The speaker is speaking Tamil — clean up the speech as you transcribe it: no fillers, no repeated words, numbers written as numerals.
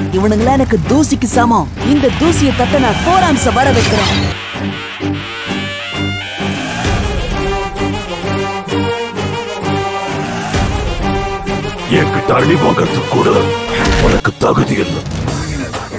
இவனுங்களா எனக்கு தூசிக்கு சமம். இந்த தூசியை தட்ட நான் கோராம்ஸ வர வைக்கிறேன். என்கிட்ட அடி வாங்கறதுக்கு கூட உனக்கு தகுதி இல்லை.